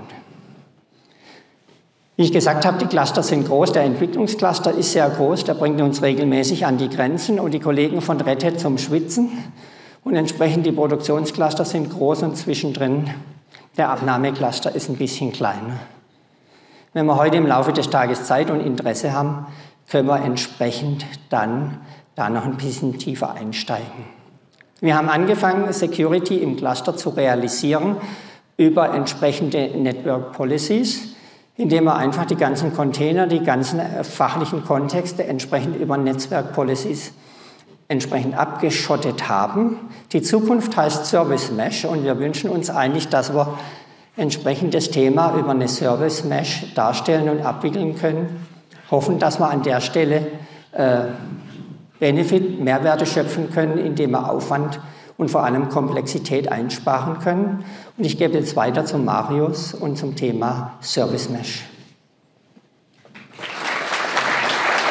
Wie ich gesagt habe, die Cluster sind groß, der Entwicklungscluster ist sehr groß, der bringt uns regelmäßig an die Grenzen und die Kollegen von Red Hat zum Schwitzen und entsprechend die Produktionscluster sind groß und zwischendrin der Abnahmecluster ist ein bisschen kleiner. Wenn wir heute im Laufe des Tages Zeit und Interesse haben, können wir entsprechend dann da noch ein bisschen tiefer einsteigen. Wir haben angefangen, Security im Cluster zu realisieren über entsprechende Network Policies, indem wir einfach die ganzen Container, die ganzen fachlichen Kontexte entsprechend über Netzwerk Policies entsprechend abgeschottet haben. Die Zukunft heißt Service Mesh und wir wünschen uns eigentlich, dass wir entsprechend das Thema über eine Service Mesh darstellen und abwickeln können. Hoffen, dass wir an der Stelle äh, Benefit, Mehrwerte schöpfen können, indem wir Aufwand und vor allem Komplexität einsparen können. Und ich gebe jetzt weiter zu Marius und zum Thema Service Mesh.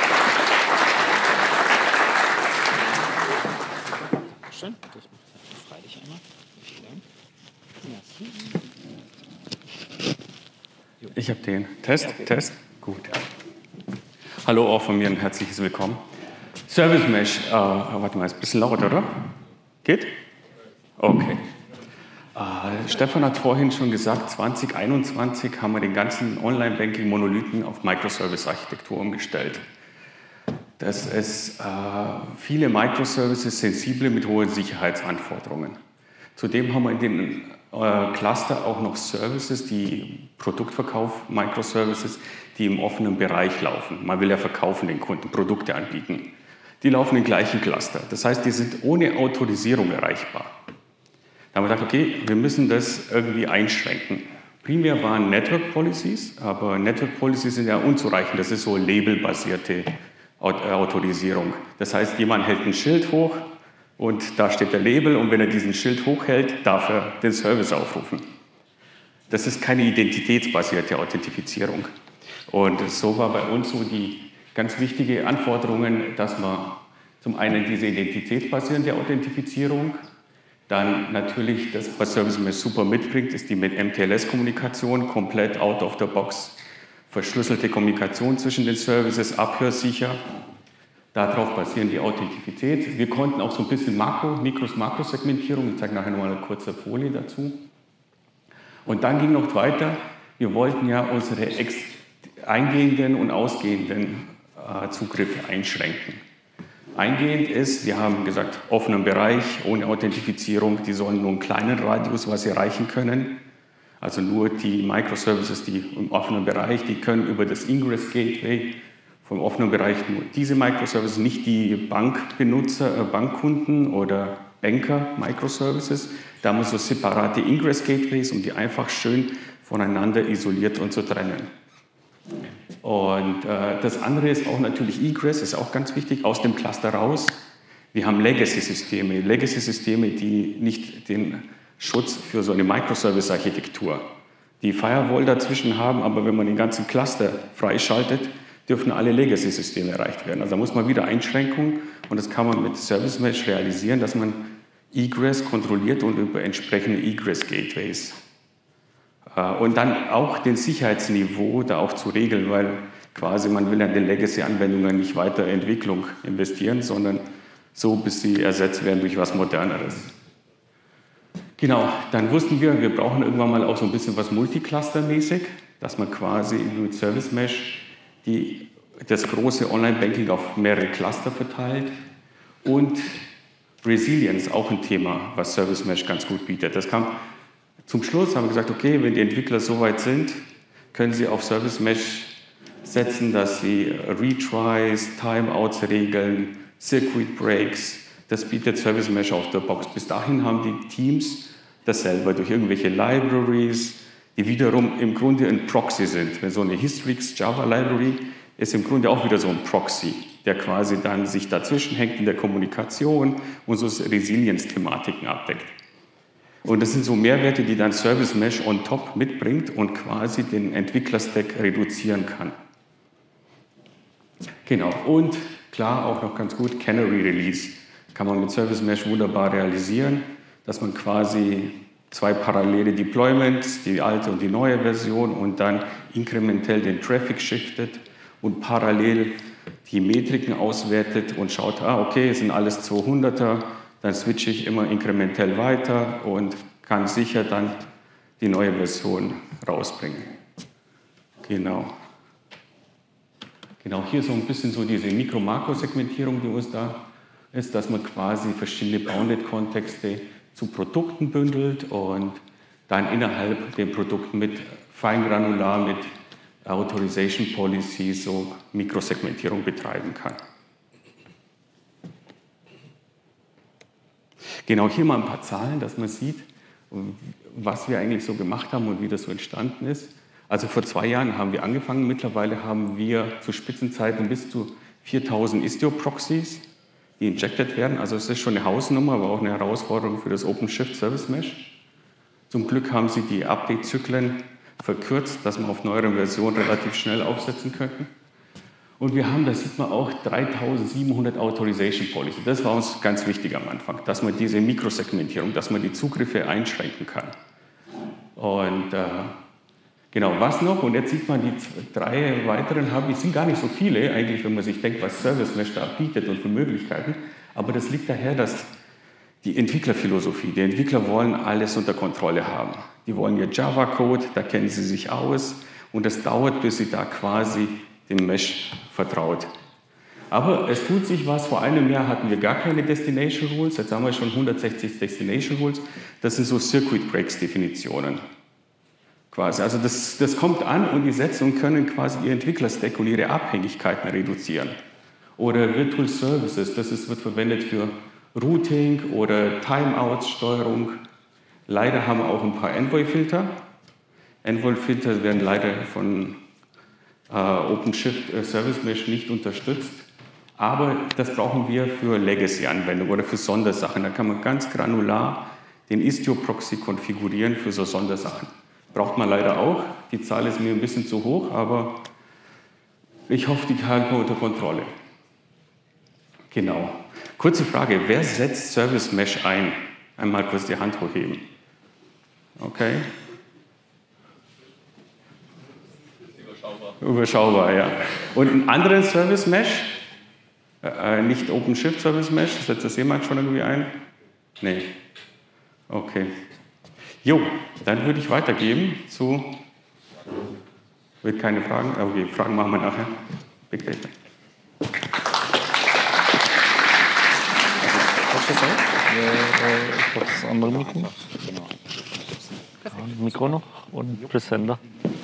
Schön. Ich habe den Test, okay. Test, gut. Hallo auch von mir ein herzliches Willkommen. Service Mesh, äh, warte mal, ist ein bisschen laut, oder? Geht? Okay. Äh, Stefan hat vorhin schon gesagt, zwanzig einundzwanzig haben wir den ganzen Online-Banking-Monolithen auf Microservice-Architektur umgestellt. Das ist äh, viele Microservices sensible mit hohen Sicherheitsanforderungen. Zudem haben wir in den äh, Cluster auch noch Services, die Produktverkauf, Microservices, die im offenen Bereich laufen. Man will ja verkaufen, den Kunden Produkte anbieten. Die laufen im gleichen Cluster. Das heißt, die sind ohne Autorisierung erreichbar. Da haben wir gedacht, okay, wir müssen das irgendwie einschränken. Primär waren Network Policies, aber Network Policies sind ja unzureichend. Das ist so labelbasierte Autorisierung. Das heißt, jemand hält ein Schild hoch und da steht der Label und wenn er diesen Schild hochhält, darf er den Service aufrufen. Das ist keine identitätsbasierte Authentifizierung. Und so war bei uns so die ganz wichtige Anforderungen, dass man zum einen diese identitätsbasierende Authentifizierung, dann natürlich, das, was Service Mesh super mitbringt, ist die mit M T L S-Kommunikation, komplett out of the box, verschlüsselte Kommunikation zwischen den Services, abhörsicher. Darauf basieren die Authentizität. Wir konnten auch so ein bisschen Makro, Mikros-Makrosegmentierung, ich zeige nachher nochmal eine kurze Folie dazu. Und dann ging noch weiter, wir wollten ja unsere eingehenden und ausgehenden äh, Zugriffe einschränken. Eingehend ist, wir haben gesagt, offenen Bereich, ohne Authentifizierung, die sollen nur einen kleinen Radius, was sie erreichen können. Also nur die Microservices, die im offenen Bereich, die können über das Ingress Gateway vom offenen Bereich nur diese Microservices, nicht die Bankbenutzer, äh, Bankkunden oder Banker Microservices. Da haben wir so separate Ingress Gateways, um die einfach schön voneinander isoliert und zu trennen. Und äh, das andere ist auch natürlich Egress, ist auch ganz wichtig, aus dem Cluster raus. Wir haben Legacy-Systeme, Legacy-Systeme, die nicht den Schutz für so eine Microservice-Architektur, die Firewall dazwischen haben, aber wenn man den ganzen Cluster freischaltet, dürfen alle Legacy-Systeme erreicht werden. Also da muss man wieder Einschränkungen und das kann man mit Service Mesh realisieren, dass man Egress kontrolliert und über entsprechende Egress-Gateways. Und dann auch den Sicherheitsniveau da auch zu regeln, weil quasi man will ja in den Legacy-Anwendungen nicht weiter Entwicklung investieren, sondern so, bis sie ersetzt werden durch was Moderneres. Genau, dann wussten wir, wir brauchen irgendwann mal auch so ein bisschen was Multicluster-mäßig, dass man quasi mit Service Mesh die, das große Online-Banking auf mehrere Cluster verteilt und Resilience, auch ein Thema, was Service Mesh ganz gut bietet. Das kam zum Schluss, haben wir gesagt, okay, wenn die Entwickler so weit sind, können sie auf Service Mesh setzen, dass sie Retries, Timeouts regeln, Circuit Breaks, das bietet Service Mesh auf der Box. Bis dahin haben die Teams das selber durch irgendwelche Libraries, die wiederum im Grunde ein Proxy sind. Wenn so eine Historics Java Library ist im Grunde auch wieder so ein Proxy, der quasi dann sich dazwischen hängt in der Kommunikation und so Resilience-Thematiken abdeckt. Und das sind so Mehrwerte, die dann Service Mesh on top mitbringt und quasi den Entwickler-Stack reduzieren kann. Genau, und klar auch noch ganz gut Canary Release. Kann man mit Service Mesh wunderbar realisieren, dass man quasi zwei parallele Deployments, die alte und die neue Version und dann inkrementell den Traffic shiftet und parallel die Metriken auswertet und schaut, ah okay, es sind alles zweihunderter, dann switche ich immer inkrementell weiter und kann sicher dann die neue Version rausbringen. Genau. Genau, hier so ein bisschen so diese Mikro-Makro-Segmentierung, die uns da ist, dass man quasi verschiedene Bounded-Kontexte zu Produkten bündelt und dann innerhalb den Produkten mit feingranular, mit Authorization Policy so Mikrosegmentierung betreiben kann. Genau, hier mal ein paar Zahlen, dass man sieht, was wir eigentlich so gemacht haben und wie das so entstanden ist. Also vor zwei Jahren haben wir angefangen, mittlerweile haben wir zu Spitzenzeiten bis zu viertausend Istio-Proxies, die injected werden. Also es ist schon eine Hausnummer, aber auch eine Herausforderung für das OpenShift Service Mesh. Zum Glück haben sie die Update-Zyklen verkürzt, dass man auf neueren Versionen relativ schnell aufsetzen könnte. Und wir haben, da sieht man auch, dreitausendsiebenhundert Authorization Policy. Das war uns ganz wichtig am Anfang, dass man diese Mikrosegmentierung, dass man die Zugriffe einschränken kann. Und äh, Genau, was noch? Und jetzt sieht man, die drei weiteren Hubs sind gar nicht so viele, eigentlich, wenn man sich denkt, was Service Mesh da bietet und für Möglichkeiten. Aber das liegt daher, dass die Entwicklerphilosophie, die Entwickler wollen alles unter Kontrolle haben. Die wollen ihr Java-Code, da kennen sie sich aus und es dauert, bis sie da quasi dem Mesh vertraut. Aber es tut sich was. Vor einem Jahr hatten wir gar keine Destination Rules, jetzt haben wir schon hundertsechzig Destination Rules. Das sind so Circuit Breaks Definitionen. Quasi. Also das, das kommt an und die Setzungen können quasi ihr Entwicklerstack und ihre Abhängigkeiten reduzieren. Oder Virtual Services, das ist, wird verwendet für Routing oder Timeouts-Steuerung. Leider haben wir auch ein paar Envoy-Filter. Envoy-Filter werden leider von äh, OpenShift äh, Service Mesh nicht unterstützt. Aber das brauchen wir für Legacy-Anwendungen oder für Sondersachen. Da kann man ganz granular den Istio-Proxy konfigurieren für so Sondersachen. Braucht man leider auch. Die Zahl ist mir ein bisschen zu hoch, aber ich hoffe, die halten wir unter Kontrolle. Genau. Kurze Frage, wer setzt Service Mesh ein? Einmal kurz die Hand hochheben. Okay. Überschaubar. Überschaubar, ja. Und einen anderen Service Mesh? Äh, nicht OpenShift Service Mesh, setzt das jemand schon irgendwie ein? Nee. Okay. Jo, dann würde ich weitergeben zu. Wird keine Fragen? Okay, Fragen machen wir nachher. Big Data. Ich brauche das andere Mikro. Ja, Mikro noch und Presenter.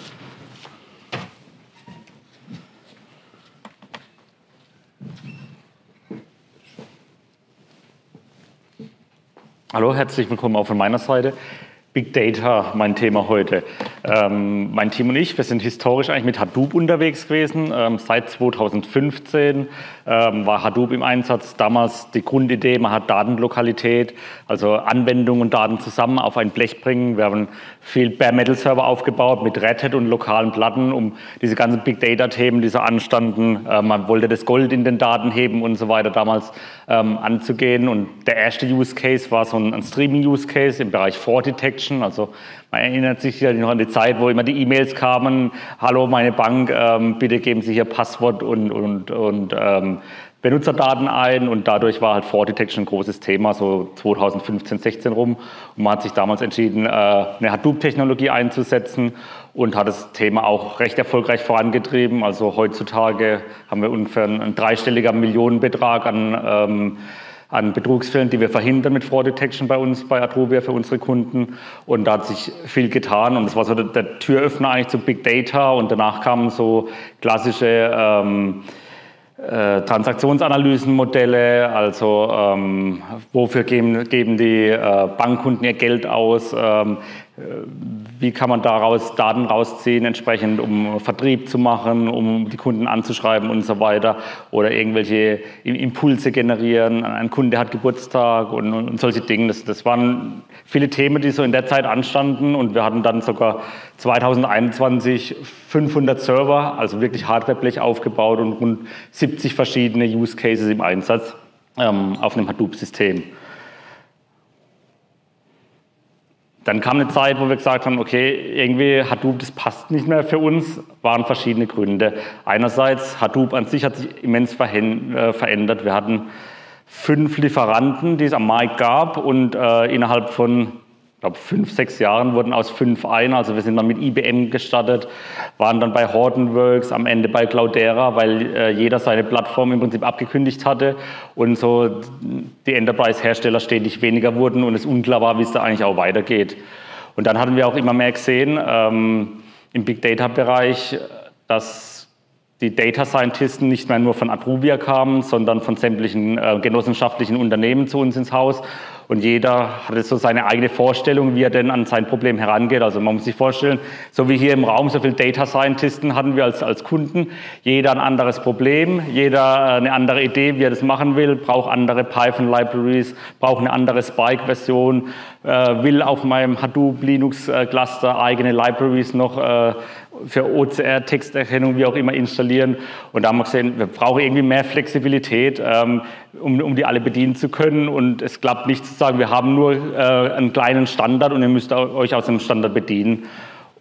Hallo, herzlich willkommen auch von meiner Seite. Big Data, mein Thema heute. Ähm, mein Team und ich, wir sind historisch eigentlich mit Hadoop unterwegs gewesen. Ähm, seit zweitausendfünfzehn ähm, war Hadoop im Einsatz. Damals die Grundidee, man hat Datenlokalität, also Anwendungen und Daten zusammen auf ein Blech bringen. Wir haben viel Bare Metal Server aufgebaut mit Red Hat und lokalen Platten, um diese ganzen Big Data Themen, die so anstanden. Äh, man wollte das Gold in den Daten heben und so weiter damals ähm, anzugehen. Und der erste Use Case war so ein, ein Streaming Use Case im Bereich Fraud Detection. Also man erinnert sich ja noch an die Zeit, wo immer die E-Mails kamen, hallo meine Bank, ähm, bitte geben Sie hier Passwort und, und, und ähm, Benutzerdaten ein, und dadurch war halt Fraud Detection ein großes Thema, so zweitausendfünfzehn, sechzehn rum, und man hat sich damals entschieden, äh, eine Hadoop-Technologie einzusetzen und hat das Thema auch recht erfolgreich vorangetrieben. Also heutzutage haben wir ungefähr einen dreistelligen Millionenbetrag an ähm, an Betrugsfällen, die wir verhindern mit Fraud Detection bei uns, bei Atruvia für unsere Kunden. Und da hat sich viel getan, und das war so der, der Türöffner eigentlich zu Big Data, und danach kamen so klassische ähm, äh, Transaktionsanalysenmodelle, also ähm, wofür geben, geben die äh, Bankkunden ihr Geld aus, ähm, wie kann man daraus Daten rausziehen, entsprechend, um Vertrieb zu machen, um die Kunden anzuschreiben und so weiter, oder irgendwelche Impulse generieren, ein Kunde hat Geburtstag und, und solche Dinge. Das, das waren viele Themen, die so in der Zeit anstanden, und wir hatten dann sogar zweitausendeinundzwanzig fünfhundert Server, also wirklich Hardwareblech aufgebaut, und rund siebzig verschiedene Use Cases im Einsatz ähm, auf einem Hadoop-System. Dann kam eine Zeit, wo wir gesagt haben, okay, irgendwie Hadoop, das passt nicht mehr für uns, waren verschiedene Gründe. Einerseits, Hadoop an sich hat sich immens verändert. Wir hatten fünf Lieferanten, die es am Markt gab, und äh, innerhalb von, ich glaube, fünf, sechs Jahren wurden aus fünf ein. Also wir sind dann mit I B M gestartet, waren dann bei Hortonworks, am Ende bei Cloudera, weil äh, jeder seine Plattform im Prinzip abgekündigt hatte und so die Enterprise-Hersteller stetig weniger wurden und es unklar war, wie es da eigentlich auch weitergeht. Und dann hatten wir auch immer mehr gesehen ähm, im Big-Data-Bereich, dass die Data Scientisten nicht mehr nur von Atruvia kamen, sondern von sämtlichen äh, genossenschaftlichen Unternehmen zu uns ins Haus. Und jeder hatte so seine eigene Vorstellung, wie er denn an sein Problem herangeht. Also man muss sich vorstellen, so wie hier im Raum, so viele Data Scientisten hatten wir als, als Kunden. Jeder ein anderes Problem, jeder eine andere Idee, wie er das machen will, braucht andere Python-Libraries, braucht eine andere Spike-Version, äh, will auf meinem Hadoop Linux-Cluster eigene Libraries noch äh, für O C R, Texterkennung, wie auch immer, installieren. Und da haben wir gesehen, wir brauchen irgendwie mehr Flexibilität, ähm, um, um die alle bedienen zu können. Und es klappt nicht zu sagen, wir haben nur äh, einen kleinen Standard und ihr müsst euch aus dem Standard bedienen.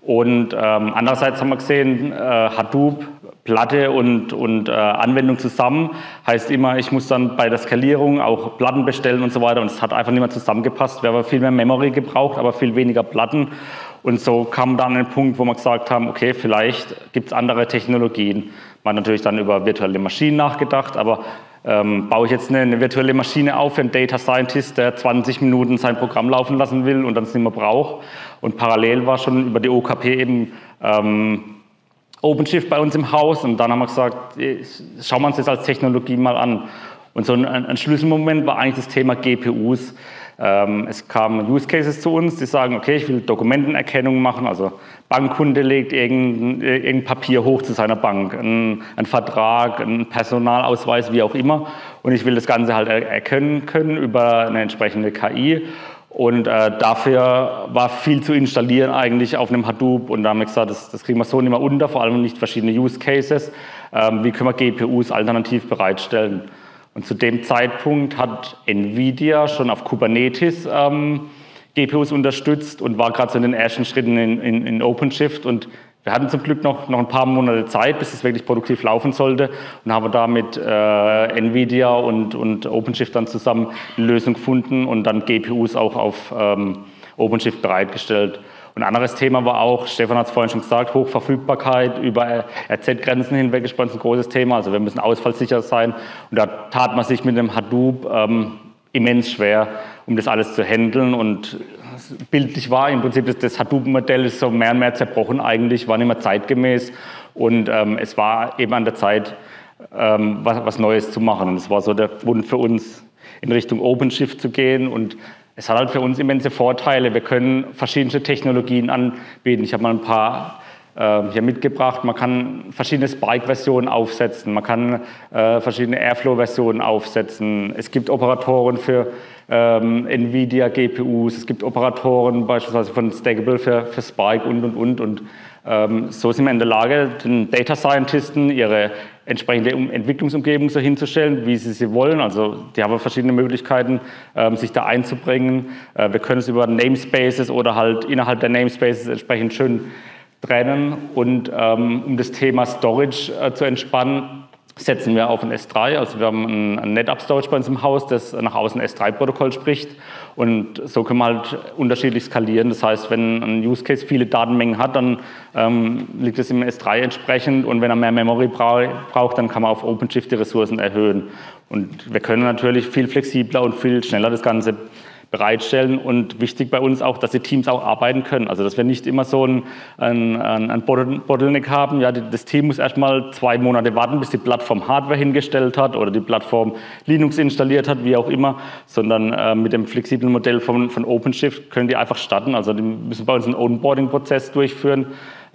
Und ähm, andererseits haben wir gesehen, äh, Hadoop, Platte und, und äh, Anwendung zusammen, heißt immer, ich muss dann bei der Skalierung auch Platten bestellen und so weiter. Und es hat einfach nicht mehr zusammengepasst. Wir haben viel mehr Memory gebraucht, aber viel weniger Platten. Und so kam dann ein Punkt, wo wir gesagt haben, okay, vielleicht gibt es andere Technologien. Man hat natürlich dann über virtuelle Maschinen nachgedacht, aber ähm, baue ich jetzt eine, eine virtuelle Maschine auf für einen Data Scientist, der zwanzig Minuten sein Programm laufen lassen will und dann es nicht mehr braucht. Und parallel war schon über die O K P eben ähm, OpenShift bei uns im Haus und dann haben wir gesagt, schauen wir uns das als Technologie mal an. Und so ein, ein Schlüsselmoment war eigentlich das Thema G P Us. Ähm, es kamen Use Cases zu uns, die sagen, okay, ich will Dokumentenerkennung machen, also Bankkunde legt irgendein, irgendein Papier hoch zu seiner Bank, ein, ein Vertrag, ein Personalausweis, wie auch immer, und ich will das Ganze halt erkennen können über eine entsprechende K I. Und äh, dafür war viel zu installieren eigentlich auf einem Hadoop und da haben wir gesagt, das, das kriegen wir so nicht mehr unter, vor allem nicht verschiedene Use Cases. Ähm, wie können wir G P Us alternativ bereitstellen? Und zu dem Zeitpunkt hat NVIDIA schon auf Kubernetes ähm, G P Us unterstützt und war gerade so in den ersten Schritten in, in, in OpenShift und wir hatten zum Glück noch, noch ein paar Monate Zeit, bis es wirklich produktiv laufen sollte und haben da mit äh, NVIDIA und, und OpenShift dann zusammen eine Lösung gefunden und dann G P Us auch auf ähm, OpenShift bereitgestellt. Und ein anderes Thema war auch, Stefan hat es vorhin schon gesagt, Hochverfügbarkeit über R Z-Grenzen hinweg ist bei uns ein großes Thema. Also wir müssen ausfallsicher sein und da tat man sich mit dem Hadoop ähm, immens schwer, um das alles zu handeln und bildlich war im Prinzip das, das Hadoop-Modell ist so mehr und mehr zerbrochen eigentlich, war nicht mehr zeitgemäß und ähm, es war eben an der Zeit, ähm, was, was Neues zu machen. Und es war so der Grund für uns, in Richtung OpenShift zu gehen und es hat halt für uns immense Vorteile. Wir können verschiedene Technologien anbieten. Ich habe mal ein paar äh, hier mitgebracht. Man kann verschiedene Spike-Versionen aufsetzen, man kann äh, verschiedene Airflow-Versionen aufsetzen. Es gibt Operatoren für ähm, NVIDIA G P Us, es gibt Operatoren beispielsweise von Stackable für, für Spike und, und, und. und ähm, so sind wir in der Lage, den Data Scientisten ihre entsprechende Entwicklungsumgebung so hinzustellen, wie sie sie wollen. Also die haben verschiedene Möglichkeiten, ähm, sich da einzubringen. Äh, wir können es über Namespaces oder halt innerhalb der Namespaces entsprechend schön trennen. Und ähm, um das Thema Storage äh, zu entspannen, setzen wir auf ein S drei. Also wir haben ein, ein NetApp Storage bei uns im Haus, das nach außen S drei Protokoll spricht. Und so können wir halt unterschiedlich skalieren. Das heißt, wenn ein Use Case viele Datenmengen hat, dann ähm, liegt es im S drei entsprechend. Und wenn er mehr Memory bra braucht, dann kann man auf OpenShift die Ressourcen erhöhen. Und wir können natürlich viel flexibler und viel schneller das Ganze bereitstellen und wichtig bei uns auch, dass die Teams auch arbeiten können. Also dass wir nicht immer so ein, ein, ein Bottleneck haben. Ja, das Team muss erstmal zwei Monate warten, bis die Plattform Hardware hingestellt hat oder die Plattform Linux installiert hat, wie auch immer, sondern äh, mit dem flexiblen Modell von, von OpenShift können die einfach starten. Also die müssen bei uns einen Onboarding-Prozess durchführen.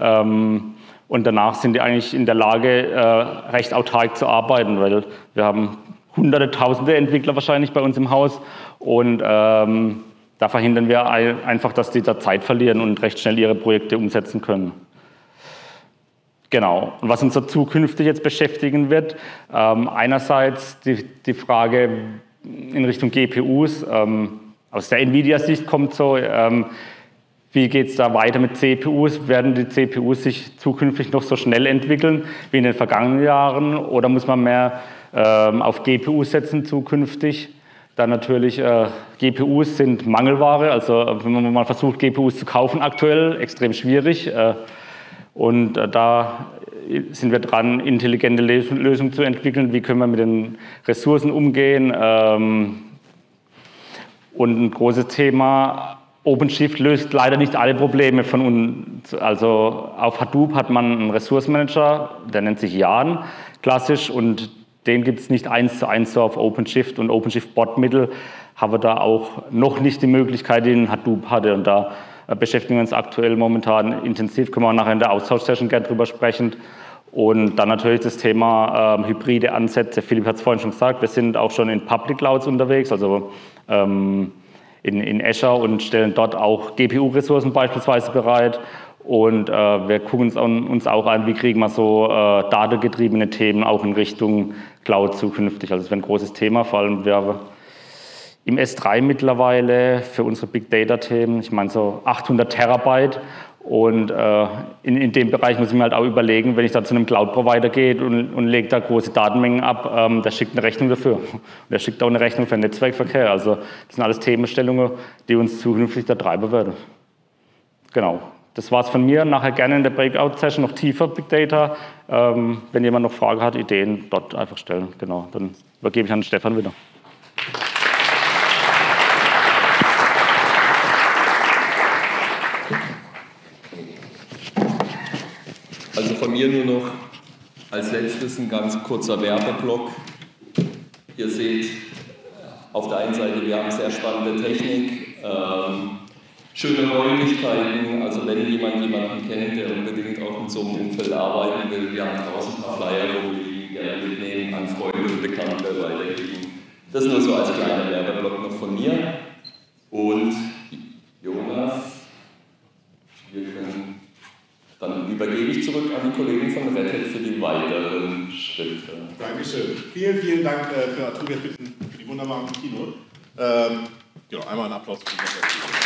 Ähm, und danach sind die eigentlich in der Lage, äh, recht autark zu arbeiten, weil wir haben hunderte, tausende Entwickler wahrscheinlich bei uns im Haus und ähm, da verhindern wir einfach, dass die da Zeit verlieren und recht schnell ihre Projekte umsetzen können. Genau. Und was uns da zukünftig jetzt beschäftigen wird, ähm, einerseits die, die Frage in Richtung G P Us. Ähm, aus der NVIDIA-Sicht kommt so, ähm, wie geht es da weiter mit C P Us? Werden die C P Us sich zukünftig noch so schnell entwickeln wie in den vergangenen Jahren oder muss man mehr auf G P Us setzen zukünftig? Dann natürlich, äh, G P Us sind Mangelware, also wenn man mal versucht, G P Us zu kaufen aktuell, extrem schwierig. Äh, und äh, da sind wir dran, intelligente Lösungen zu entwickeln. Wie können wir mit den Ressourcen umgehen? Ähm, und ein großes Thema, OpenShift löst leider nicht alle Probleme von uns. Also auf Hadoop hat man einen Ressourcenmanager, der nennt sich Jan, klassisch, und den gibt es nicht eins zu eins so auf OpenShift und OpenShift Botmittel haben wir da auch noch nicht die Möglichkeit, die Hadoop hatte. Und da beschäftigen wir uns aktuell momentan intensiv, können wir nachher in der Austausch-Session gerne drüber sprechen. Und dann natürlich das Thema ähm, hybride Ansätze. Philipp hat es vorhin schon gesagt, wir sind auch schon in Public Clouds unterwegs, also ähm, in, in Azure und stellen dort auch G P U-Ressourcen beispielsweise bereit. Und äh, wir gucken uns, an, uns auch an, wie kriegen wir so äh, datengetriebene Themen auch in Richtung Cloud zukünftig. Also das wäre ein großes Thema, vor allem wir haben im S drei mittlerweile für unsere Big Data Themen, ich meine so achthundert Terabyte Und äh, in, in dem Bereich muss ich mir halt auch überlegen, wenn ich da zu einem Cloud-Provider gehe und, und lege da große Datenmengen ab, ähm, der schickt eine Rechnung dafür. Und der schickt auch eine Rechnung für den Netzwerkverkehr. Also das sind alles Themenstellungen, die uns zukünftig da treiben werden. Genau. Das war's von mir. Nachher gerne in der Breakout-Session noch tiefer Big Data. Ähm, wenn jemand noch Fragen hat, Ideen, dort einfach stellen. Genau. Dann übergebe ich an Stefan wieder. Also von mir nur noch als letztes ein ganz kurzer Werbeblock. Ihr seht auf der einen Seite, wir haben sehr spannende Technik, ähm, schöne Räumlichkeiten. Also wenn jemand jemanden kennt, der unbedingt auch in so einem Umfeld arbeiten will, wir haben draußen ein paar Flyer, wo wir die gerne mitnehmen, an Freunde und Bekannte weitergeben. Das nur so als kleiner Werbeblock noch von mir. Und Jonas, wir können... Dann übergebe ich zurück an die Kollegen von Red Hat für die weiteren Schritte. Dankeschön. Vielen, vielen Dank für Arturia für die wunderbaren Keynote. Ähm, genau, einmal einen Applaus für die